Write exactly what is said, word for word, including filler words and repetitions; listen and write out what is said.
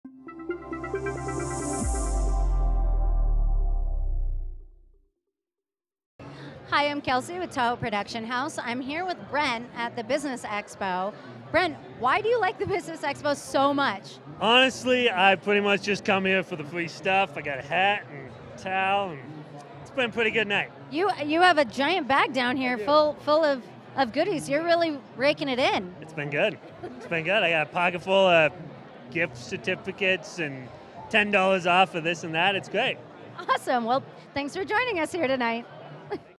Hi, I'm Kelsey with Toho Production House. I'm here with Brent at the Business Expo. Brent, why do you like the Business Expo so much? Honestly, I pretty much just come here for the free stuff. I got a hat and towel, and it's been a pretty good night. You you have a giant bag down here full full of, of goodies. You're really raking it in. It's been good. It's been good. I got a pocket full of gift certificates and ten dollars off for this and that. It's great. Awesome. Well, thanks for joining us here tonight.